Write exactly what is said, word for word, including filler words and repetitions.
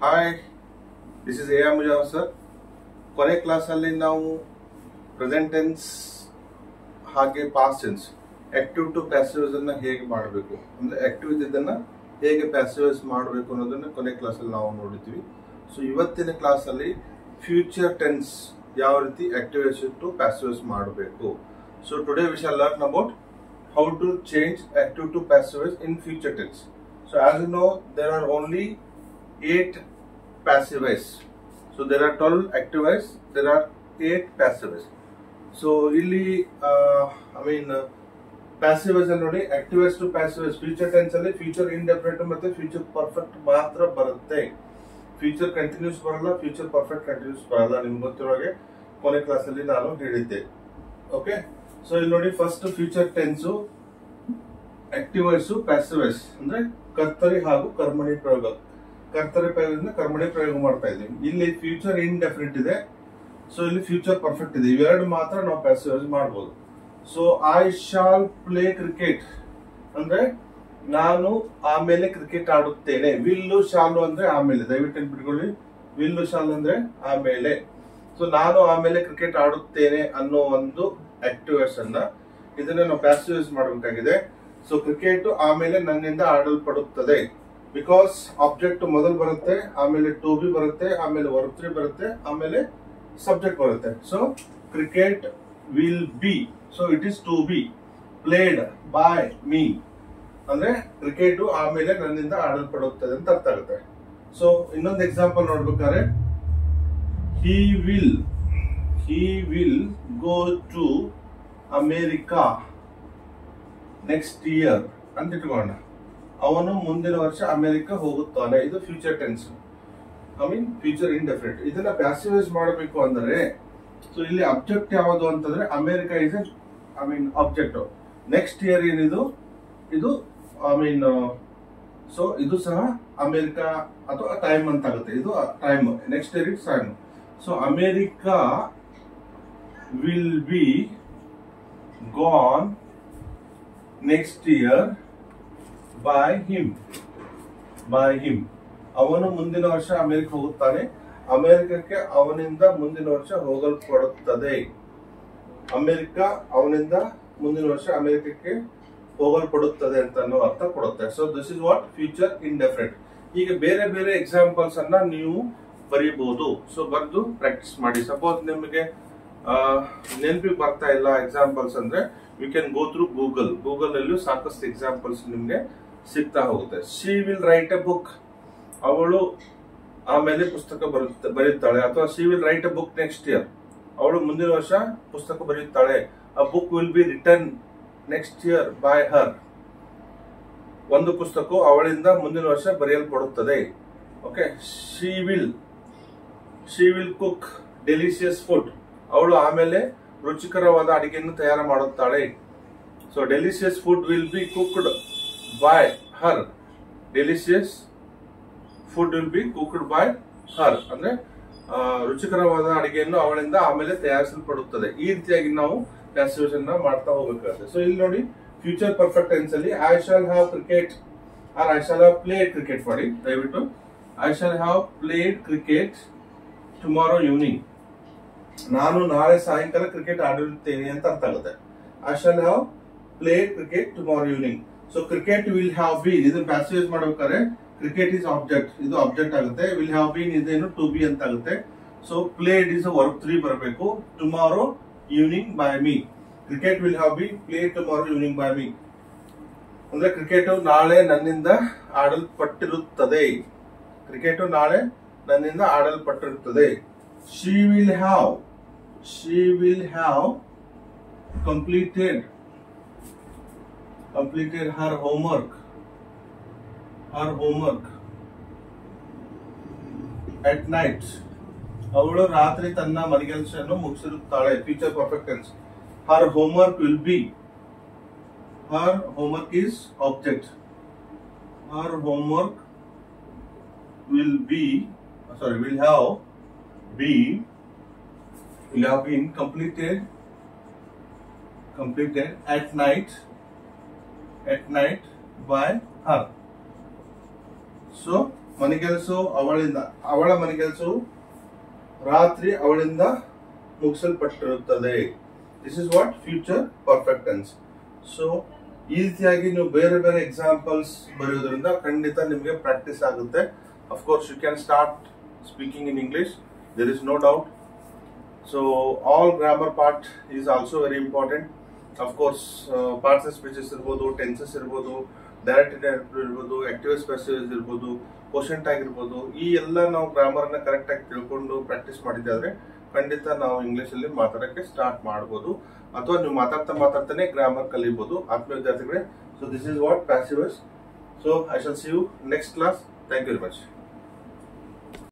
Hi, this is A M Mujawar sir. ಕೊನೆ ಕ್ಲಾಸಲ್ಲಿ ನಾವು ಪ್ರೆಸೆಂಟ್ ಟೆನ್ಸ್ ಹಾಗೆ past tense active to passives ಅನ್ನ ಹೇಗೆ ಮಾಡಬೇಕು, ಅಂದ್ರೆ ಆಕ್ಟಿವ್ ಇದ್ದದನ್ನ ಹೇಗೆ ಪ್ಯಾಸಿವೈಸ್ ಮಾಡಬೇಕು ಅನ್ನೋದನ್ನ ಕೊನೆ ಕ್ಲಾಸಲ್ಲಿ ನಾವು ನೋಡಿದ್ವಿ. ಸೊ ಇವತ್ತಿನ ಕ್ಲಾಸಲ್ಲಿ ಫ್ಯೂಚರ್ ಟೆನ್ಸ್ ಯಾವ ರೀತಿ ಆಕ್ಟಿವೈಸ್ ಟು ಪ್ಯಾಸಿವೈಸ್ ಮಾಡಬೇಕು. So today we shall learn about how to change active to passive in future tense. So as you know, there are only eight passive voice. So there are twelve active voice, there are eight passive voice. So illi uh, I mean uh, passive voice already active voice to passive voice future tense alli future indefinite ಮತ್ತೆ future perfect ಮಾತ್ರ ಬರುತ್ತೆ. future continuous ಬರಲ್ಲ, future perfect continuous ಬರಲ್ಲ. ನಿಮಗೆ ಗೊತ್ತಿರೋ ಹಾಗೆ ಕೊನೆ class ಅಲ್ಲಿ ನಾನು ಹೇಳಿದ್ದೆ. ಓಕೆ, ಸೊ ಇಲ್ಲಿ ನೋಡಿ, first future tense active voice passive voice ಅಂದ್ರೆ ಕರ್ತರಿ ಹಾಗೂ ಕರ್ಮಣಿ ಪ್ರಯೋಗ. ಕರ್ತರಿ ಪ್ರಯೋಗದಿಂದ ಕರ್ಮಣಿ ಪ್ರಯೋಗ ಮಾಡ್ತಾ ಇದ್ದೀವಿ. ಇಲ್ಲಿ ಫ್ಯೂಚರ್ ಇನ್ಡೆಫಿನಿಟ್ ಇದೆ, ಸೊ ಇಲ್ಲಿ ಫ್ಯೂಚರ್ ಪರ್ಫೆಕ್ಟ್ ಇದೆ. ಇವೆರಡು ಮಾತ್ರ ನಾವು ಪ್ಯಾಸಿವ್ ವಾಯ್ಸ್ ಮಾಡಬಹುದು. So I shall play cricket ಅಂದ್ರೆ ನಾನು ಆಮೇಲೆ ಕ್ರಿಕೆಟ್ ಆಡುತ್ತೇನೆ. ವಿಲ್ಲು ಶಾಲು ಅಂದ್ರೆ ಆಮೇಲೆ, ದಯವಿಟ್ಟು ನೆನ್ಪಿಟ್ಕೊಳ್ಳಿ. ವಿಲ್ಲು ಶಾಲು ಅಂದ್ರೆ ಆಮೇಲೆ. ಸೊ ನಾನು ಆಮೇಲೆ ಕ್ರಿಕೆಟ್ ಆಡುತ್ತೇನೆ ಅನ್ನೋ ಒಂದು ಆಕ್ಟಿವ್ ವಾಯ್ಸ್ ಅನ್ನ ಇದನ್ನ ನಾವು ಪ್ಯಾಸಿವ್ ವಾಯ್ಸ್ ಮಾಡಬೇಕಾಗಿದೆ. ಸೊ ಕ್ರಿಕೆಟ್ ಆಮೇಲೆ ನನ್ನಿಂದ ಆಡಲ್ಪಡುತ್ತದೆ. ಬಿಕಾಸ್ ಆಬ್ಜೆಕ್ಟ್ ಮೊದಲು ಬರುತ್ತೆ, ಆಮೇಲೆ ಟು ಬಿ ಬರುತ್ತೆ, ಆಮೇಲೆ ವರ್ಬ್ ತ್ರೀ ಬರುತ್ತೆ, ಆಮೇಲೆ ಸಬ್ಜೆಕ್ಟ್ ಬರುತ್ತೆ. So cricket will be, so it is to be played by me ಅಂದ್ರೆ ಕ್ರಿಕೆಟ್ ಆಮೇಲೆ ನನ್ನಿಂದ ಆಡಲ್ಪಡುತ್ತದೆ ಅಂತ ಅರ್ಥ ಆಗುತ್ತೆ. ಸೊ ಇನ್ನೊಂದು ಎಕ್ಸಾಂಪಲ್ ನೋಡ್ಬೇಕಾದ್ರೆ, he will he will go to America next year ಅಂತ ಇಟ್ಕೊಳ್ಳೋಣ. ಅವನು ಮುಂದಿನ ವರ್ಷ ಅಮೆರಿಕ ಹೋಗುತ್ತಾನೆ. ಇದು future tense, I mean future indefinite. ಇದನ್ನ ಪ್ಯಾಸಿವೈಸ್ ಮಾಡಬೇಕು ಅಂದ್ರೆ, ಸೊ ಇಲ್ಲಿ ಅಬ್ಜೆಕ್ಟ್ ಯಾವುದು ಅಂತಂದ್ರೆ America is I mean object. Next year ಏನಿದು, ಇದು ಐ ಮೀನ್ ಸೊ ಇದು ಸಹ ಅಮೆರಿಕ ಅಥವಾ ಟೈಮ್ ಅಂತ ಆಗುತ್ತೆ. ಇದು time, next year it's time. So America will be gone next year by him. By him. ಅವನು ಮುಂದಿನ ವರ್ಷ ಅಮೆರಿಕ ಹೋಗುತ್ತಾನೆ. ಅಮೆರಿಕಕ್ಕೆ ಅವನಿಂದ ಮುಂದಿನ ವರ್ಷ ಹೋಗಲ್ಪಡುತ್ತದೆ. ಅಮೆರಿಕ ಅವನಿಂದ ಮುಂದಿನ ವರ್ಷ ಅಮೆರಿಕಕ್ಕೆ ಹೋಗಲ್ಪಡುತ್ತದೆ ಅಂತ ಅನ್ನೋ ಅರ್ಥ ಕೊಡುತ್ತೆ. So this is what future indefinite. ಈಗ ಬೇರೆ ಬೇರೆ ಎಕ್ಸಾಂಪಲ್ಸ್ ಅನ್ನ ನೀವು ಬರೀಬಹುದು. ಸೊ ಬರ್ದು ಪ್ರಾಕ್ಟೀಸ್ ಮಾಡಿ. ಸಪೋಸ್ ನಿಮಗೆ ನೆನಪಿಗೆ ಬರ್ತಾ ಇಲ್ಲ ಎಕ್ಸಾಂಪಲ್ಸ್ ಅಂದ್ರೆ, you can go through Google. Google ನಲ್ಲೂ ಸಾಕಷ್ಟು ಎಕ್ಸಾಂಪಲ್ಸ್ ನಿಮ್ಗೆ ಸಿಗ್ತಾ ಹೋಗುತ್ತೆ. She will write a book, ಅವಳು ಆಮೇಲೆ ಪುಸ್ತಕ ಬರುತ್ತೆ ಬರೀತಾಳೆ. ಅಥವಾ she will write a book next year, ಅವಳು ಮುಂದಿನ ವರ್ಷ ಪುಸ್ತಕ ಬರೀತಾಳೆ. A book will be written next year by her. ಒಂದು ಪುಸ್ತಕ ಅವಳಿಂದ ಮುಂದಿನ ವರ್ಷ ಬರೆಯಲ್ಪಡುತ್ತದೆ. Okay, she will she will cook delicious food, ಅವಳು ಆಮೇಲೆ ರುಚಿಕರವಾದ ಅಡಿಗೆಯನ್ನು ತಯಾರು ಮಾಡುತ್ತಾಳೆ. So delicious food will be cooked by her. Delicious food will be cooked by her ಅಂದ್ರೆ ರುಚಿಕರವಾದ ಅಡಿಗೆಯನ್ನು ಅವಳಿಂದ ಆಮೇಲೆ ತಯಾರಿಸಲ್ಪಡುತ್ತದೆ. ಈ ರೀತಿಯಾಗಿ ನಾವು ಪ್ಯಾಸಿವ್ ಅನ್ನ ಮಾಡ್ತಾ ಹೋಗಬೇಕಾಗುತ್ತೆ. ಸೊ ಇಲ್ಲಿ ನೋಡಿ, ಫ್ಯೂಚರ್ ಪರ್ಫೆಕ್ಟ್ ಟೆನ್ಸ್ ಅಲ್ಲಿ I shall have cricket or I shall have played cricket ಮಾಡಿ. ದಯವಿಟ್ಟು I shall have played cricket tomorrow evening. ನಾನು ನಾಳೆ ಸಾಯಂಕಾಲ ಕ್ರಿಕೆಟ್ ಆಡಿರುತ್ತೇನೆ ಅಂತ ಅರ್ಥ ಆಗುತ್ತೆ. I shall have played cricket tomorrow evening. So cricket will have been, ಇದನ್ನ ಪ್ಯಾಸಿವೈಸ್ ಮಾಡಬೇಕಾದ್ರೆ ಕ್ರಿಕೆಟ್ ಇಸ್ ಆಬ್ಜೆಕ್ಟ್, ಇದು ಆಬ್ಜೆಕ್ಟ್ ಆಗುತ್ತೆ. ವಿಲ್ ಹ್ಯಾವ್ ಬೀನ್ ಇದೇನು ಟು ಬಿ ಅಂತ ಆಗುತ್ತೆ. So played is verb three ಬರಬೇಕು. Tomorrow evening by me. Cricket will have be played tomorrow evening by me ಅಂದ್ರೆ cricket ನಾಳೆ ನನ್ನಿಂದ ಆಡಲ್ಪಟ್ಟಿರುತ್ತದೆ. ಕ್ರಿಕೆಟ್ ನಾಳೆ ನನ್ನಿಂದ ಆಡಲ್ಪಟ್ಟಿರುತ್ತದೆ. She will have she will have completed completed her homework her homework at night. ಅವಳು ರಾತ್ರಿ ತನ್ನ ಮನೆಗೆಲಸವನ್ನು ಮುಗಿಸಿರುತ್ತಾಳೆ. Future perfect tense. Her homework will be, her homework is object. Her homework will be sorry will have be will have been completed completed at night at night by her. So ಮನೆಗೆಲಸು ಅವಳಿಂದ, ಅವಳ ಮನೆಗೆಲಸವು ರಾತ್ರಿ ಅವಳಿಂದ ಮುಗಿಸಲ್ಪಟ್ಟಿರುತ್ತದೆ. This is what future perfect tense. So ಈ ರೀತಿಯಾಗಿ ನೀವು ಬೇರೆ ಬೇರೆ ಎಕ್ಸಾಂಪಲ್ಸ್ ಬರೆಯೋದ್ರಿಂದ ಖಂಡಿತ ನಿಮಗೆ ಪ್ರಾಕ್ಟೀಸ್ ಆಗುತ್ತೆ. Of course you can start speaking in English, there is no doubt. So all grammar part is also very important. Of course parts and speeches ಇರ್ಬೋದು, tenses ಇರ್ಬೋದು, ಡೈರೆಕ್ಟ್ ಇಂಡೈರೆಕ್ಟ್ ಇರ್ಬೋದು, ಆಕ್ಟಿವ್ ಸ್ಪೆಸಿಸ್ ಇರ್ಬೋದು, ಕ್ವಶನ್ ಟ್ಯಾಗ್ ಇರ್ಬೋದು. ಈ ಎಲ್ಲ ನಾವು grammar ನ correct ಆಗಿ ತಿಳ್ಕೊಂಡು ಪ್ರಾಕ್ಟೀಸ್ ಮಾಡಿದ್ದಾದ್ರೆ ಖಂಡಿತ ನಾವು ಇಂಗ್ಲಿಷ್ ಅಲ್ಲಿ ಮಾತಾಡಕ್ಕೆ ಸ್ಟಾರ್ಟ್ ಮಾಡಬಹುದು, ಅಥವಾ ನೀವು ಮಾತಾಡ್ತಾ ಮಾತಾಡ್ತಾನೆ ಗ್ರಾಮರ್ ಕಲಿಬಹುದು ಆತ್ಮೀಯ ವಿದ್ಯಾರ್ಥಿಗಳೇ. So this is what passive voice. So I shall see you next class. Thank you very much.